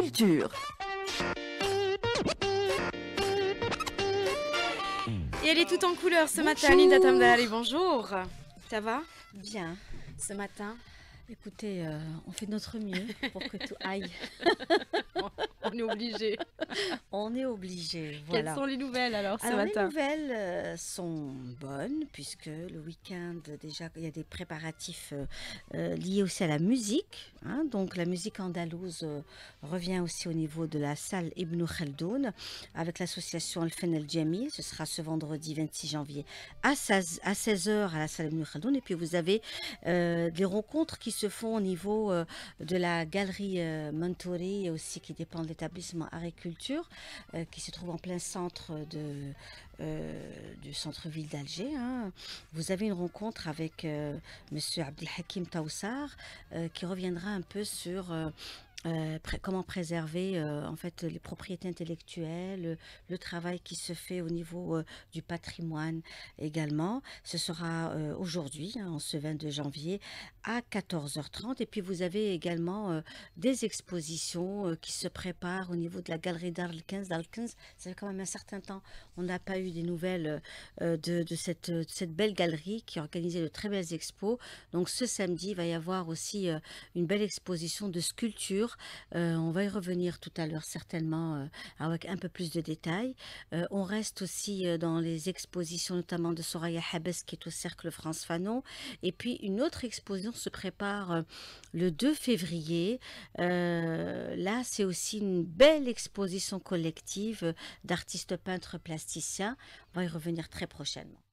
culture. Et elle est toute en couleur ce matin, Linda Tamdali, bonjour. Ça va Bien. ce matin? Écoutez, on fait de notre mieux pour que tout aille. On est obligé. On est obligé, Quelles voilà. sont les nouvelles alors ce Alors matin? les nouvelles sont bonnes puisque le week-end déjà il y a des préparatifs liés aussi à la musique, hein. Donc la musique andalouse revient aussi au niveau de la salle Ibn Khaldoun avec l'association Al Fen El Jamil. Ce sera ce vendredi 26 janvier à 16h à la salle Ibn Khaldoun. Et puis vous avez des rencontres qui se font au niveau de la galerie Montori et aussi qui dépend de l'établissement Agriculture qui se trouve en plein centre du centre-ville d'Alger, hein. Vous avez une rencontre avec Monsieur Abdelhakim Taoussar qui reviendra un peu sur comment préserver en fait les propriétés intellectuelles, le travail qui se fait au niveau du patrimoine également. Ce sera aujourd'hui, hein, en ce 22 janvier à 14h30. Et puis vous avez également des expositions qui se préparent au niveau de la galerie d'Arl-15. D'Arl-15, ça fait quand même un certain temps, on n'a pas eu des nouvelles de cette belle galerie qui organisait de très belles expos. Donc ce samedi, il va y avoir aussi une belle exposition de sculptures. On va y revenir tout à l'heure certainement avec un peu plus de détails. On reste aussi dans les expositions notamment de Soraya Habes qui est au Cercle France Fanon. Et puis une autre exposition se prépare le 2 février. Là, c'est aussi une belle exposition collective d'artistes peintres plasticiens. On va y revenir très prochainement.